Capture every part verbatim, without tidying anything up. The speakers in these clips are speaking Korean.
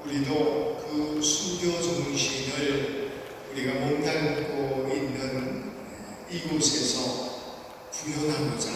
우리도 그 순교 정신을 우리가 몸담고 있는 이곳에서 구현하고자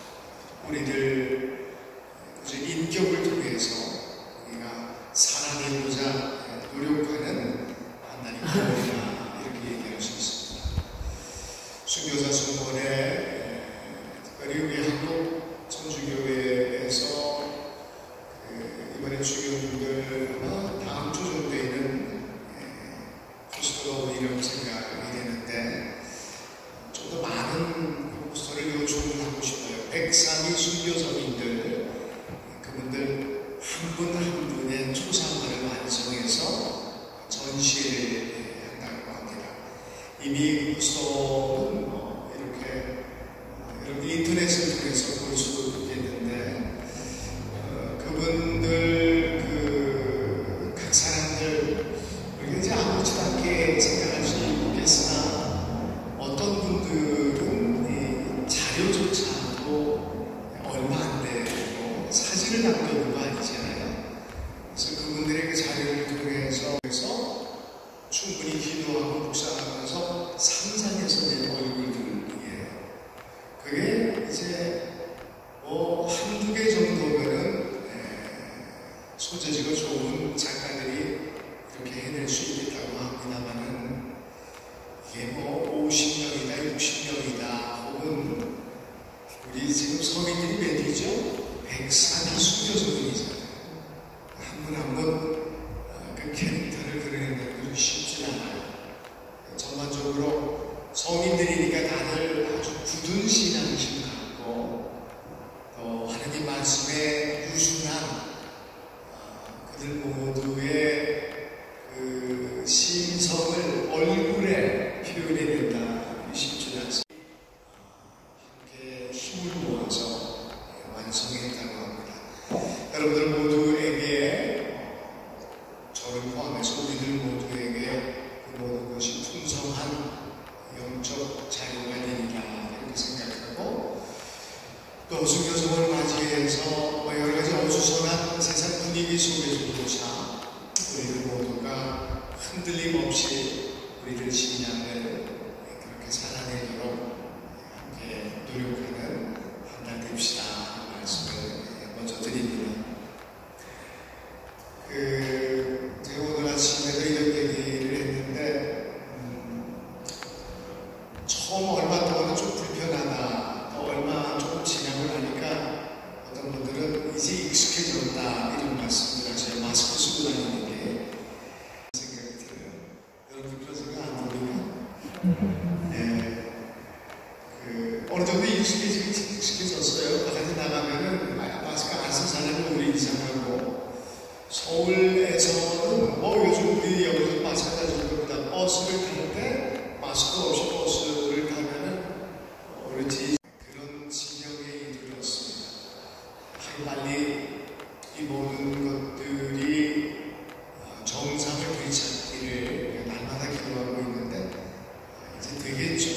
우리들 인격을 통해서 우리가 살아내고자 노력하는 하나님의 교회다, 이렇게 얘기할 수 있습니다. 순교자 순번에 특별히 우리 한국 천주교회에서 그 이번에 주교님들 아마 다음 주 정도에는 포스터가 오리라고 생각이 되는데 좀 더 많은 포스터를 요청하고 싶어요. 백삼이 순교자님들, 그분들 한 분 한 분의 초상화를 완성해서 전시를 한다고 합니다. 이미 포스터는 뭐 이렇게 여러분 인터넷을 통해서 볼 수 있겠는데 어, 그분들 그 각 사람들 우리가 이제 아무렇지도 않게 생각할 수 있겠으나 어떤 분들은 이 자료조차도 얼마 안 되고 사진을 남겨놓은 거 아니잖아요. 그래서 그분들의 그 자료를 통해서 충분히 기도하고 묵상하면서 상상해서 낸 얼굴들이에요. 그게 이제 뭐 한두 개 정도면은 소재지가 좋은 작가들이 이렇게 해낼 수 있겠다고 합니다만은 이게 뭐 오십 명이다 육십 명이다 혹은 우리 지금 성인들이 몇이죠? 백삼이 순교자분이잖아요. 한 분 한 분 그 캐릭터를 그려내는 것이 쉽지 않아요. 전반적으로 성인들이니까 다들 아주 굳은 신앙심 갖고 또 하나님 말씀에 유순한 어, 그들 모두의 그 심성을 얼굴에 표현해낸다 쉽지 않습니다. 함께 힘을 모아서 완성했다고 합니다. 여러분들 모두에게 저를 포함해서 우리들 모두에게 그 모든 것이 풍성한 영적 자료가 되리라 이렇게 생각하고, 또 순교성을 맞이해서 뭐 여러 가지 어수선한 세상 분위기 속에서조차 우리들 모두가 흔들림 없이 우리들 신앙을 그렇게 살아내도록 함께 노력하는 한 달 됩시다 하는 말씀을 먼저 드립니다. 그 제가 오늘 아침에도 이런 얘기를 했는데 음, 처음 얼마 동안은 좀 불편하다, 또 얼마 조금 지나고 나니까 어떤 분들은 이제 익숙해졌다 이런 말씀을 하셔요. 마스크 쓰고 다니는 게 생각이 들어요. 여러분 그런 생각 안 합니까? 네. 그 어느 정도 익숙해지긴 익숙해졌어요. 바깥에 나가면은 마스크 안 쓴 사람은 우리 이상하고, 서울에서는 뭐 요즘 우리 여기서 마찬가지일 겁니다. 버스를 탈 때 마스크 없이 버스를 타면은 우리 지 그런 지경에 이르렀습니다. 빨리 이 모든 것들이 정상을 되찾기를 날마다 기도하고 있는데 이제 되겠죠.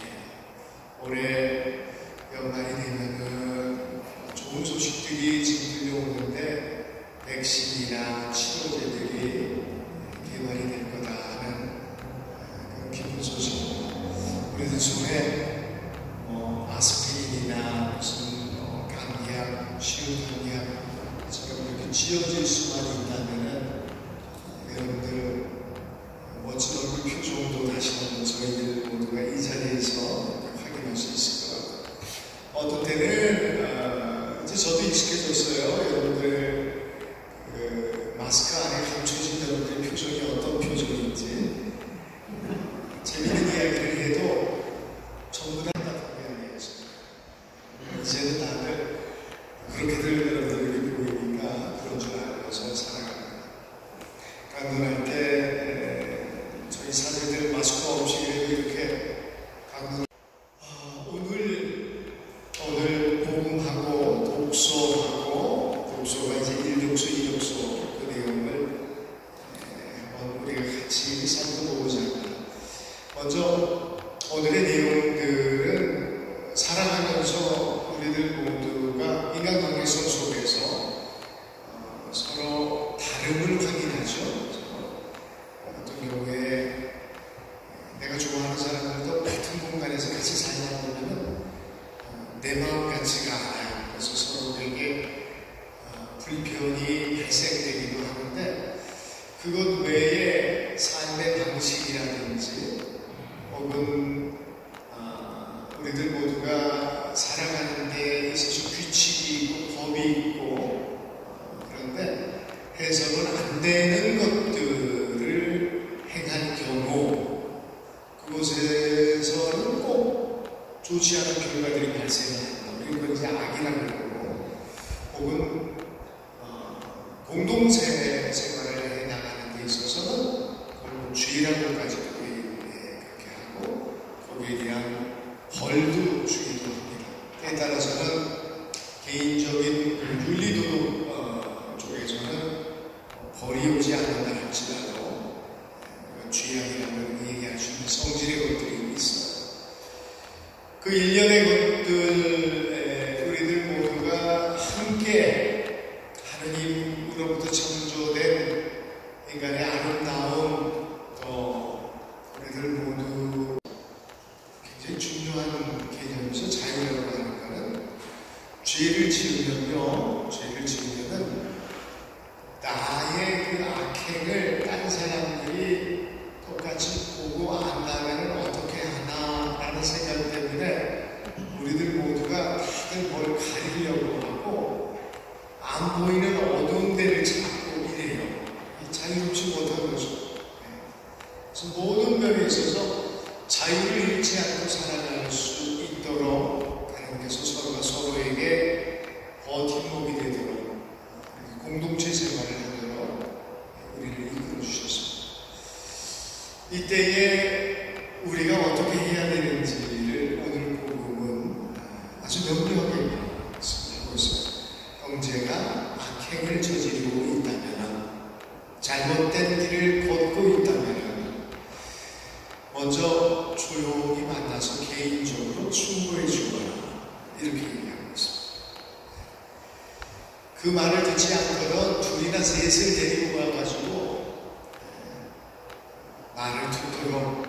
올해 연말이 되면은 좋은 소식들이 지금 들려오는데 백신이나 치료제들이 개발이 될 거다 하는 그런 기쁜 소식입니다. 우리들 속에 뭐 아스피린이나 무슨 뭐 감기약, 시우감기약처럼 이렇게 지어질 수만 있다면은 여러분들 멋진 얼굴 표정도 다시 한번 저희들 모두가 이 자리에서 확인할 수 있을 것 같아요. 어떤 때는 어, 이제 저도 익숙해졌어요. 여러분들 그 마스크 안에 감춰진 여러분들의 표정이 어떤 표정인지 재미있는 이야기를 해도 전부 다 답답하게 아니었습니다. 이제는 다들 그렇게들 여러분들이 보이니까 그런 줄 알고서 살아갑니다. 강론할 때 저희 사제들 마스크 없이 이렇게 강론 아, 오늘 오늘 복음하고 독서하고 독서가 이제 일 독서, 이 독서 그 내용을 한번 우리가 같이 살펴보고자 합니다. 먼저 오늘의 내용들은 살아가면서 우리들 모두가 인간관계성 속에서 어, 서로 다름을 확인 예민하죠. 어떤 경우에 내가 좋아하는 사람들도 같은 공간에서 같이 살다 보면 내 마음 같지가 않아요. 그래서 서로에게 불편이 발생되기도 하는데, 그것 외에 삶의 방식이라든지 혹은 우리들 모두가 살아가는 데 있어서 규칙이 있고 법이 있고, 그런데 해서는 안 되는 것들을 행한 경우 그곳에서는 꼭 좋지 않은 결과들이 발생합니다. 이건 이제 악이라고 그러고, 혹은 어, 공동체 생활을 해 나가는 데 있어서는 그걸 죄라고까지 그렇게 하고 거기에 대한 벌도 주기도 합니다. 때에 따라서는 개인적인 윤리도덕 어, 쪽에서는 벌이 오지 않는다 할지라도 죄악이라고 얘기할 수 있는 성질의 것들이 있어요. 그 일련의 것들, 우리들 모두가 함께 하느님으로부터 창조된 인간의 아름다운, 또 우리들 모두 굉장히 중요한 개념이죠. 자유라고 하는 것은 죄를 지으면요, 죄를 지으면은 나의 그 악행을 다른 사람들이 똑같이 보고 안다면 어떻게 하나라는 생각 때문에 우리들 모두가 다들 뭘 가리려고 하고 안 보이는 어두운 데를 찾고 이래요. 자유롭지 못한 거죠. 그래서 모든 면에 있어서 자유를 잃지 않고 살아갈 수 있도록 하나님께서 서로가 서로에게 버팀목이 되도록 공동체 생활을 하도록 우리를 이끌어 주셨습니다. 이때에 우리가 어떻게 해야 되는지를 오늘 복음은 아주 명료하게 하고 있어요. 형제가 악행을 저지르고 있다면, 잘못된 길을 걷고 있다면 먼저 조용히 만나서 개인적으로 충고해 주거라, 이렇게 얘기하고 있습니다. 그 말을 듣지 않거든 둘이나 셋을 데리고 가가지고 말을 듣도록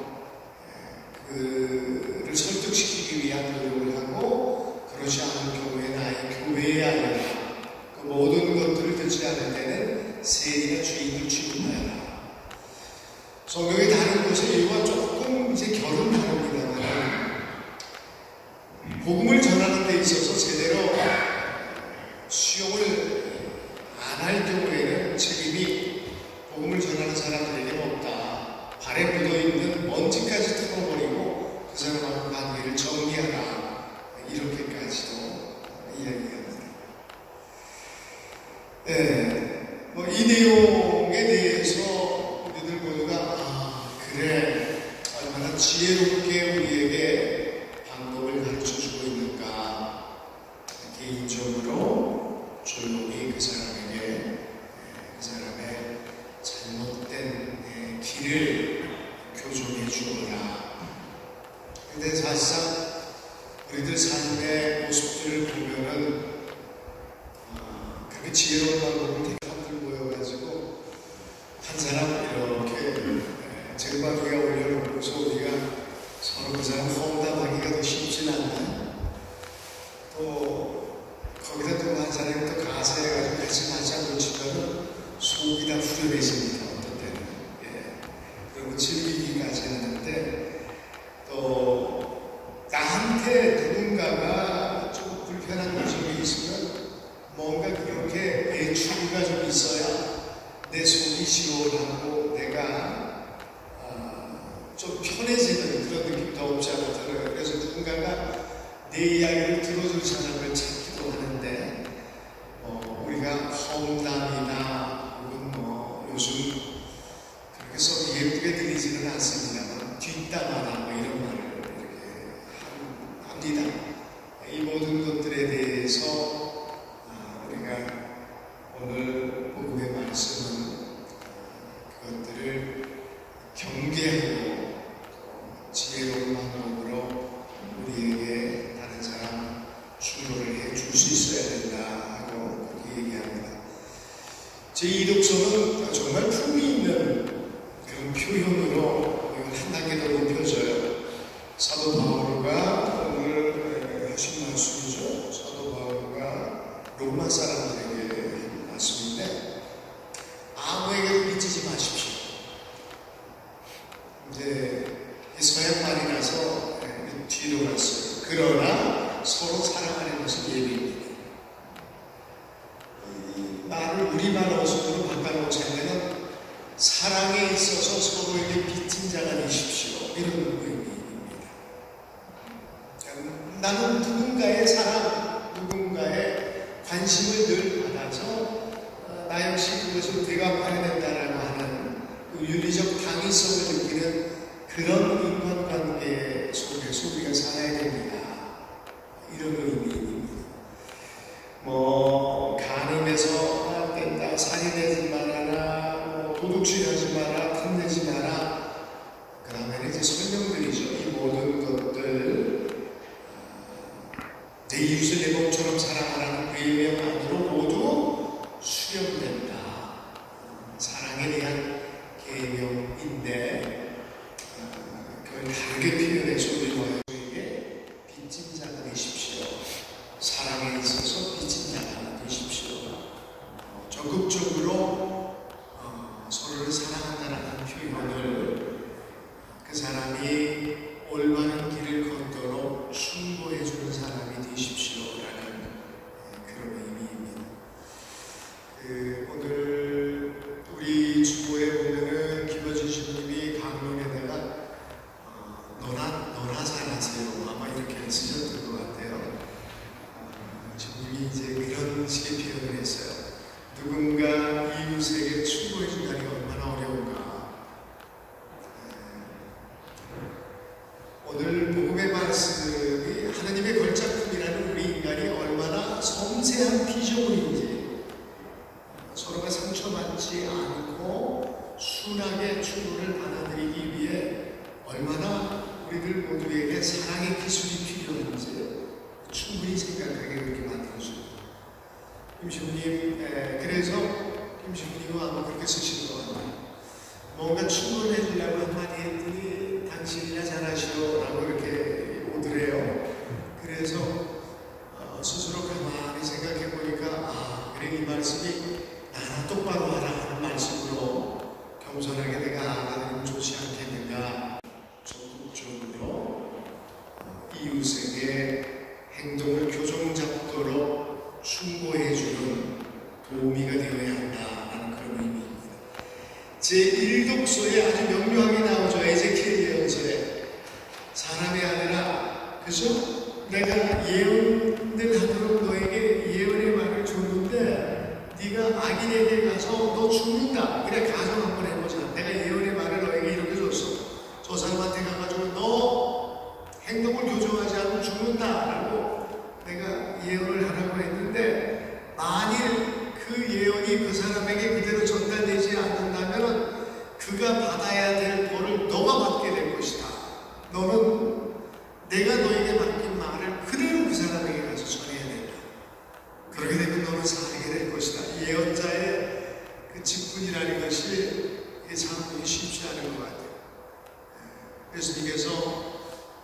그를 설득시키기 위한 노력을 하고, 그렇지 않은 경우에 나의 교회에 알려라. 그 모든 것들을 듣지 않을 때는 세리가 주인을 취급하여라. 성경의 다른 곳에 이와 조금 이제 결은 다릅니다만, 복음을 전하는 데 있어서 제대로 수용을 안 할 경우에는 책임이 복음을 전하는 사람들에게 없다. 발에 묻어있는 먼지까지 털어버리고 그 사람하고 관계를 정리하라. 이렇게까지도 이야기합니다. 네, 뭐 이 내용에 대해서 우리들 모두가 아, 그래, 얼마나 지혜롭게 우리에게 방법을 가르쳐주고 있는가. 개인적으로 조용히 그 사람에게 그 사람의 잘못된 길을 교정해 주거라. 근데 사실상 우리들 삶의 모습들을 보면은 어, 그렇게 지혜로운 방법은 대감들 모여가지고 한 사람 이렇게 쟁반위에 올려놓고서 우리가 서로 그 사람 험담하기가 더 쉽진 않나요? 또 거기다 또 한 사람이 또 가세해가지고 같이 맞장구 치면은 속이 다 후련해집니다. 어떤 때는. 예. 그리고 즐기기까지 하는데, 또 나한테 누군가가 좀 불편한 모습이 있으면 뭔가 그렇게 배추가 좀 있어야 내 속이 시원하고 내가 어, 좀 편해지는 그런 느낌도 없지 않아 들어요. 그래서 누군가가 내 이야기를 들어줄 사람을 찾기도 하는데, 어, 우리가 험담이나 혹은 뭐 요즘 그렇게 썩 예쁘게 들리지는 않습니다만 뒷담화나 뭐 이런 말을 이렇게 합니다. 이 모든 것들에 대해서 아, 우리가 오늘 복음의 말씀은 그것들을 경계하고 지혜로운 방법으로 우리에게 다른 사람 충고를 해 줄 수 있어야 된다 하고 그렇게 얘기합니다. 제이 독서는 정말 사랑에 있어서 서로에게 빚진 자가 되십시오. 이런 의미입니다. 나는 누군가의 사랑, 누군가의 관심을 늘 받아서 나 역시 그것을 대갚아야 된다라고 하는 그 윤리적 당위성을 느끼는 그런 인간관계 속에서 우리가 살아야 됩니다. 이런 의미입니다. 뭐 간음해서 안 된다, 살인하지 말아라, 뭐 도둑질하지 마라, 탐내지 마라. 그 다음에는 이제 설명드리죠. 이 모든 것들 내 이웃을 내 몸처럼 사랑하라는 계명 안으로 모두 수렴된다. 사랑에 대한 계명인데 그걸 다르게 표현해서 우리 너에게 빚진 자가 되십시오. 사랑에 있어서 빚진 자가 되십시오. 적극적으로 어, 서로를 사랑한다는 표현을 그 사람이 올바른 길을 걷도록 충고해주는 사람이 되십시오라는 그런 의미입니다. 그 오늘 우리 주보에 보면은 김어진 신부님이 강론에다가 어, 너나 너나 잘하세요 아마 이렇게 쓰셨던 것 같아요. 어, 주님이 이제 그런 식의 표현을 했어요. 누군가 이웃에게 충고해준다는 게 얼마나 어려운가. 오늘 복음의 말씀이 하나님의 걸작품이라는 우리 인간이 얼마나 섬세한 피조물인지, 서로가 상처받지 않고 순하게 충고를 받아들이기 위해 얼마나 우리들 모두에게 사랑의 기술이 필요한지 충분히 생각하게 그렇게 만들어줍니다. 김신부님, 그래서 김신부님은 아마 그렇게 쓰시는 것 같아요. 뭔가 충고를 해주려고 한마디 했더니 당신이나 잘하시오 라고 이렇게 오더래요. 그래서 어, 스스로 가만히 생각해 보니까 아, 그래 이 말씀이 나나 똑바로 하라 하는 말씀으로 겸손하게 내가 알아들으면 좋지 않겠는가. 적극적으로 어, 이웃에게 행동을 교정잡도록 충고해주는 도우미가 되어야 한다는 그런 의미입니다. 제일 독서에 아주 명료하게 나오죠. 에제키엘 예언서에 사람의 아들아, 그죠? 내가 예언을 하도록 너에게 예언의 말을 줬는데 네가 악인에게 가서 너 죽는다. 그래 가정 한번 해보자. 내가 예언의 말을 너에게 이렇게 줬어. 저 사람한테 가가지고 너 행동을 교정하지 않으면 죽는다라고 내가 예언을 하라고 했는데 만일 그 예언이 그 사람에게 그대로 전달되지 않는다면 그가 받아야 될 벌을 너가 받게 될 것이다. 너는 내가 너에게 맡긴 말을 그대로 그 사람에게 가서 전해야 된다. 그렇게 되면 너는 살게 될 것이다. 예언자의 그 직분이라는 것이 이게 참 쉽지 않은 것 같아요. 예수님께서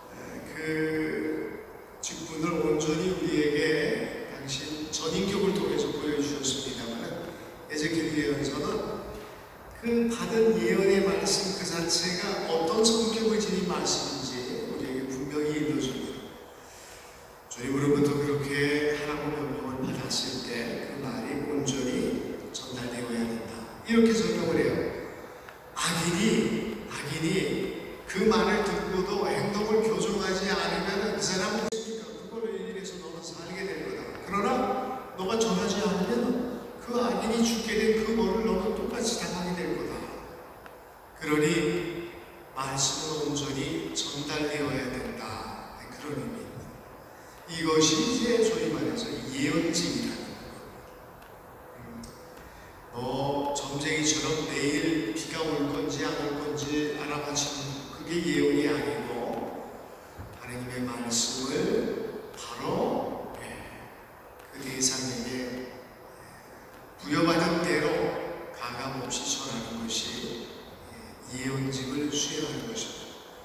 그 직분을 온전히 우리에게 당신 전인격을 통해서 보여주셨습니다만 에제키엘 예언서는 그 받은 예언의 말씀 그 자체가 어떤 성격을 지닌 말씀인지 우리에게 분명히 일러줍니다. 주님으로부터 그렇게 하라고 명령을 받았을 때 그 말이 온전히 전달되어야 된다. 이렇게 설명을 해요. 악인이 악인이 그 말을 듣고도 행동을 교정하지 않으면 그 사람은 그거를 인해서 너는 살게 될 거다. 그러나 너가 전하지 않으면 그 악인이 죽게 된 그 벌을 너는 똑같이 당하게 될 거다. 그러니 말씀은 온전히 전달되어야 된다. 그런 의미입니다. 이것이 이제 소위 말해서 예언직이라는 거예요. 너 점쟁이처럼 내일 비가 올 건지 안 올 건지 알아맞히는 그게 예언이 아니고 하나님의 말씀을 바로 그 대상에게 부여받은 대로 가감없이 전하는 것이 예언직을 수행하는 것입니다.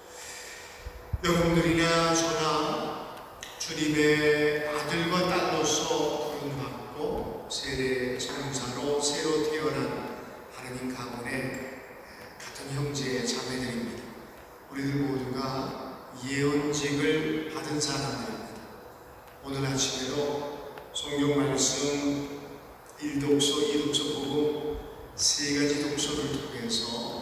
여러분들이나 저나 주님의 아들과 딸로서 부름받고 세례 성사로 새로 태어난 하나님 가문의 같은 형제 자매들입니다. 우리들 모두가 예언직을 받은 사람들입니다. 오늘 아침에도 성경 말씀 일 독서, 이 독서 보고 세 가지 독서를 통해서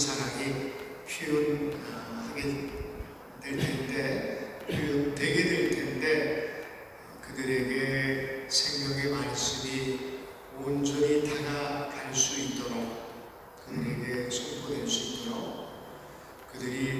사랑이 표현하게 될 텐데, 표현되게 될 텐데, 그들에게 생명의 말씀이 온전히 다가갈 수 있도록, 그들에게 선포될 수 있도록, 그들이